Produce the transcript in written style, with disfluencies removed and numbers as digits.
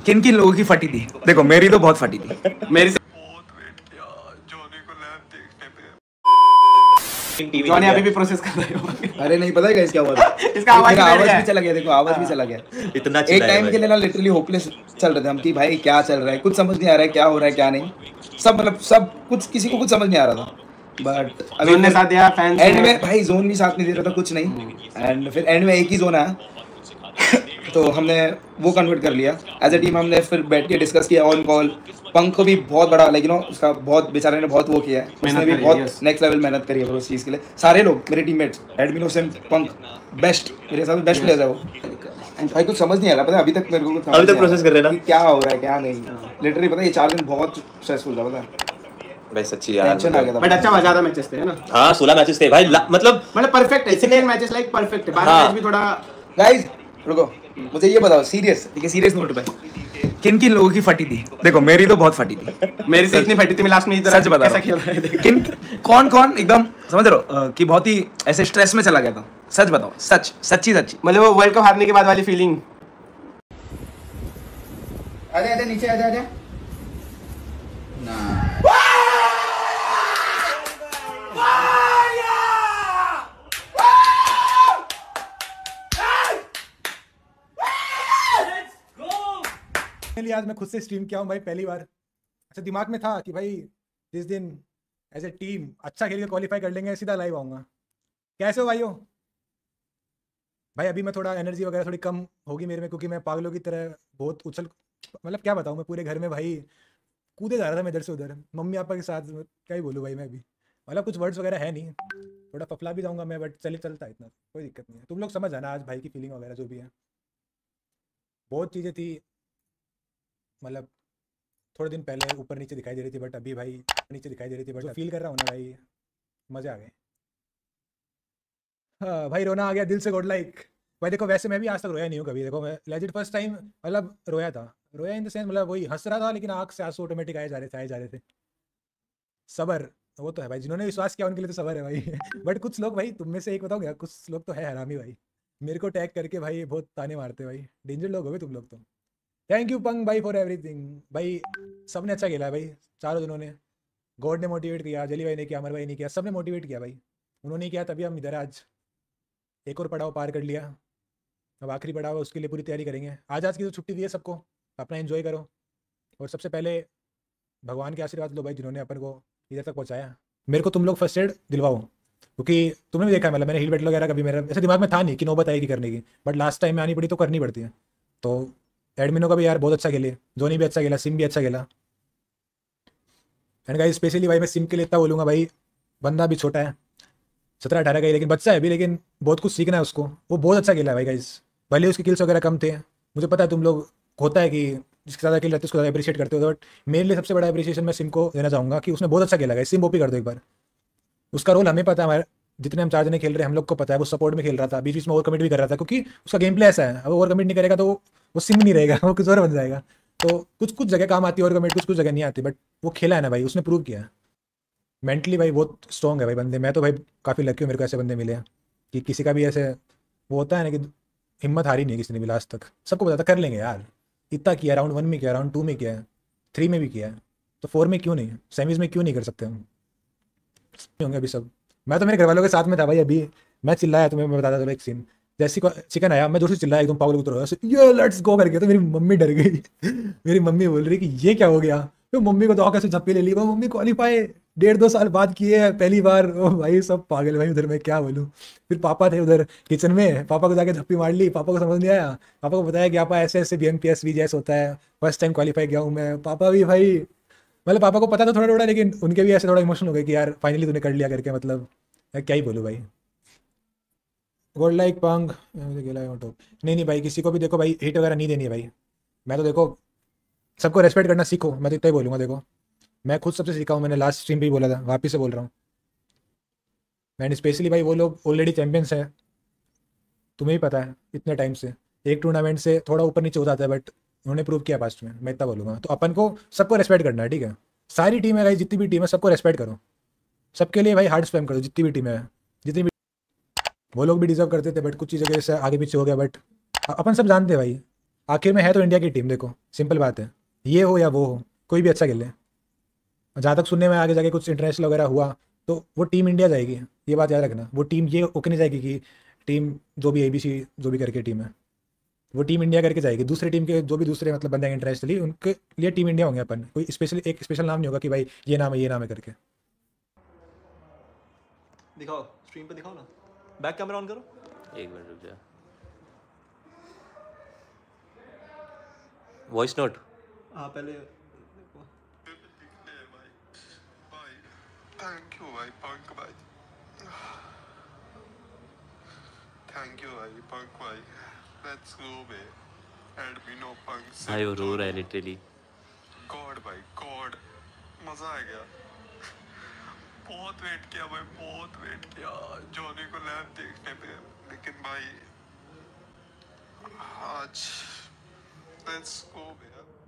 किन किन लोगों की फटी थी? देखो मेरी तो बहुत फटी थी। मेरी जॉनी अभी भी प्रोसेस कर रहे हो। अरे नहीं पता है गाइस क्या हुआ था? इसका आवाज मेरा भी आवाज बैठ भी चला गया। देखो आवाज भी चला गया। इतना एक चिल्लाया टाइम भाई। के लिए ना लिटरली होपलेस चल रहे थे हम कि भाई क्या चल रहा है, कुछ समझ नहीं आ रहा है क्या हो रहा है क्या नहीं। सब मतलब सब कुछ किसी को कुछ समझ नहीं आ रहा था। बट जोन ने साथ दिया, फैंस एंड ने। में भाई जोन भी साथ नहीं दे रहा था कुछ नहीं। एंड फिर एंड में एक ही जोन आया तो हमने वो कन्वर्ट कर लिया एज ए टीम। हमने फिर बैठ के डिस्कस किया ऑन कॉल। पंख को भी बहुत बड़ा लाइक यू नो उसका बहुत बेचारे ने बहुत वो किया है, उसने मेहनत भी करी है, बहुत yes। नेक्स्ट लेवल मेहनत करी है उस चीज़ के लिए। सारे लोग मेरे टीममेट्स एडमिनो से पंख बेस्ट मेरे हिसाब से बेस्ट प्लेयर है वो। भाई कुछ समझ नहीं आ रहा पता है, अभी तक मेरे को कुछ समझ अभी तक नहीं आ प्रोसेस रहा कर रहे हैं ना? कि क्या हो रहा है क्या नहीं। लिटरली पता है ये 4 दिन बहुत स्ट्रेसफुल था पता है, भाई सच्ची यार टेंशन आ गया था। बट अच्छा मजा था मैचेस थे, है ना? हाँ 16 मैचेस थे भाई मतलब परफेक्ट है, 16 मैचेस लाइक परफेक्ट है। 12 हाँ। मैच भी थोड़ा गाइस रुको मुझे ये बताओ सीरियस, ठीक है सीरियस नोट पे किन किन लोगों की फटी थी? देखो मेरी तो बहुत फटी थी। मेरी से इतनी फटी थी, मैं लास्ट में सच बता कैसा रहा खेल रहा है हूँ। देख। किन कौन कौन एकदम समझ रहे हो कि बहुत ही ऐसे स्ट्रेस में चला गया था? सच बताओ, सच सच्ची सच्ची। मतलब वो वर्ल्ड कप हारने के बाद वाली फीलिंग। आजा आजा नीचे आजा आजा ना। लिए आज मैं खुद से स्ट्रीम किया हूँ भाई पहली बार। अच्छा दिमाग में था कि भाई जिस दिन एज ए टीम अच्छा खेल के क्वालिफाई कर लेंगे सीधा लाइव आऊँगा। कैसे हो भाइयों? भाई अभी मैं थोड़ा एनर्जी वगैरह थोड़ी कम होगी मेरे में क्योंकि मैं पागलों की तरह बहुत उछल मतलब क्या बताऊँ मैं पूरे घर में भाई कूदे जा रहा था मैं इधर से उधर मम्मी पापा के साथ। क्या ही बोलूँ भाई मैं अभी मतलब कुछ वर्ड्स वगैरह है नहीं, थोड़ा फफला भी जाऊँगा मैं बट चलता इतना कोई दिक्कत नहीं है। तुम लोग समझ आना आज भाई की फीलिंग वगैरह जो भी है। बहुत चीज़ें थी मतलब थोड़े दिन पहले ऊपर नीचे दिखाई दे रही थी बट अभी भाई नीचे दिखाई दे रही थी बट फील कर रहा हूँ ना भाई मज़े आ गए। हाँ भाई रोना आ गया दिल से गॉड लाइक। भाई देखो वैसे मैं भी आज तक रोया नहीं हूँ कभी। देखो मैं लेजिट फर्स्ट टाइम मतलब रोया इन द सेंस मतलब वही हंस रहा था लेकिन आँख से आंसू ऑटोमेटिक आए जा रहे थे। सबर वो तो है भाई, जिन्होंने विश्वास किया उनके लिए तो सबर है भाई। बट कुछ लोग भाई तुम में से एक बताओ क्या, कुछ लोग तो है हरामी भाई, मेरे को टैग करके भाई बहुत ताने मारते भाई। डेंजर लोग हो गए तुम लोग तो। थैंक यू पंग भाई फॉर एवरीथिंग भाई। सबने अच्छा खेला है भाई चारों दिनों ने। गॉड ने मोटिवेट किया, जली भाई ने किया, अमर भाई ने किया, सबने मोटिवेट किया भाई। उन्होंने किया तभी हम इधर आज एक और पड़ाव पार कर लिया। अब आखिरी पड़ाव है उसके लिए पूरी तैयारी करेंगे। आज की जो छुट्टी दी है सबको अपना एंजॉय करो और सबसे पहले भगवान के आशीर्वाद लो भाई जिन्होंने अपन को इधर तक पहुँचाया। मेरे को तुम लोग फर्स्ट एड दिलवाओ क्योंकि तुमने भी देखा है मतलब मैंने हील बैटल वगैरह कभी मेरा ऐसे दिमाग में था नहीं कि नौबत आएगी करने की बट लास्ट टाइम में आनी पड़ी तो करनी पड़ती है। तो एडमिनो का भी यार बहुत अच्छा खेले, जोनी भी अच्छा खेला, सिम भी अच्छा खेला। एंड गाइस स्पेशली भाई मैं सिम के लिए इतना बोलूँगा भाई बंदा भी छोटा है 17-18 का ही लेकिन बच्चा है अभी लेकिन बहुत कुछ सीखना है उसको। वो बहुत अच्छा खेला है भाई गाइस। भले उसकी किल्स वगैरह कम थे, मुझे पता है तुम लोग होता है कि जिसके ज़्यादा खेल रहते हैं उसको ज़्यादा अप्रिशिएट करते हो बट मेरे लिए सबसे बड़ा अप्रिशिएशन मैं सिम को देना चाहूँगा कि उसने बहुत अच्छा खेला है। सिम ओपी कर दो एक बार। उसका रोल हमें पता है, हमारे जितने हम 4 जने खेल रहे हैं हम लोग को पता है। वो सपोर्ट में खेल रहा था, बीच बीच में ओवर कमिट भी कर रहा था क्योंकि उसका गेम प्ले ऐसा है अब ओवर कमिट नहीं करेगा तो वो सिम नहीं रहेगा, वो कुछ और बन जाएगा। तो कुछ कुछ जगह काम आती है ओवर कमिट, कुछ कुछ जगह नहीं आती बट वो खेला है ना भाई, उसने प्रूव किया है। मेंटली भाई बहुत स्ट्रॉन्ग है भाई बंदे। मैं तो भाई काफ़ी लकी हूँ मेरे को ऐसे बंदे मिले हैं कि किसी का भी ऐसे वो होता है ना कि हिम्मत हारी नहीं है किसी ने भी लास्ट तक। सबको पता था कर लेंगे यार, इतना किया, राउंड 1 में किया, राउंड 2 में किया है, 3 में भी किया है तो 4 में क्यों नहीं, सेमीज में क्यों नहीं कर सकते हम होंगे अभी सब। मैं तो मेरे घर वालों के साथ में था भाई। अभी मैं चिल्लाया तुम्हें मैं बताता था एक सीन, जैसे चिकन आया मैं जोर से चिल्लाया एकदम पागल की तरह ये लेट्स गो करके तो मेरी मम्मी डर गई। मेरी मम्मी बोल रही कि ये क्या हो गया। तो मम्मी को तो कैसे झप्पी ले ली, वो मम्मी क्वालिफाई 1.5-2 साल बाद किए हैं पहली बार। ओ भाई सब पागल भाई उधर मैं क्या बोलूँ। फिर पापा थे उधर किचन में, पापा को जाके झप्पी मार ली, पापा को समझ नहीं आया। पापा को बताया कि पापा ऐसे ऐसे BMPS VJS होता है, फर्स्ट टाइम क्वालिफाई किया हूँ मैं। पापा भी भाई मतलब पापा को पता था थोड़ा थोड़ा लेकिन उनके भी ऐसे थोड़ा इमोशनल हो गए कि यार फाइनली तूने कर लिया करके। मतलब मैं क्या ही बोलूँ भाई। गोल्ड लाइक पंग मुझे गेला नहीं नहीं भाई किसी को भी देखो भाई हिट वगैरह नहीं देनी है भाई। मैं तो देखो सबको रेस्पेक्ट करना सीखो, मैं तो इतना ही बोलूँगा। देखो मैं खुद सबसे सीखा हूँ, मैंने लास्ट स्ट्रीम पे ही बोला था, वापिस से बोल रहा हूँ। मैंने स्पेशली भाई वो लोग ऑलरेडी चैंपियंस है, तुम्हें भी पता है इतने टाइम से एक टूर्नामेंट से थोड़ा ऊपर नीचे हो जाता है बट उन्होंने प्रूव किया पास्ट में, मैं इतना बोलूँगा। तो अपन को सबको रेस्पेक्ट करना है, ठीक है। सारी टीम है भाई, जितनी भी टीम है सबको रेस्पेक्ट करो, सबके लिए भाई हार्ड स्पैम करो जितनी भी टीम है, जितनी भी। वो लोग भी डिजर्व करते थे बट कुछ चीज़ों की वजह से आगे पीछे हो गया बट अपन सब जानते हैं भाई आखिर में है तो इंडिया की टीम, देखो सिंपल बात है, ये हो या वो हो, कोई भी अच्छा खेले। जहाँ तक सुनने में आगे जाके कुछ इंटरनेशनल वगैरह हुआ तो वो टीम इंडिया जाएगी, ये बात याद रखना। वो टीम ये ओके नहीं जाएगी कि टीम जो भी ABC जो भी करके टीम है वो टीम इंडिया करके जाएगी। दूसरे टीम के जो भी दूसरे मतलब बंदे हैं इंटरनेशनली, उनके लिए टीम इंडिया होंगे अपन, कोई स्पेशल एक स्पेशल नाम नहीं होगा कि भाई ये नाम है करके। दिखाओ स्ट्रीम पे, दिखाओ ना, बैक कैमरा ऑन करो। एक मिनट रुक जा। Voice note. हाँ पहले थैंक यू भाई पंक भाई, थैंक यू भाई पंक भाई, लेट्स गो बे, एडमिनो पंक से भाई वो रो रहा है लिटरली। गॉड भाई गॉड, मजा आ गया। बहुत वेट किया भाई, बहुत वेट किया जॉनी को लाइव देखने पे, लेकिन भाई आज लेट्स गो बे।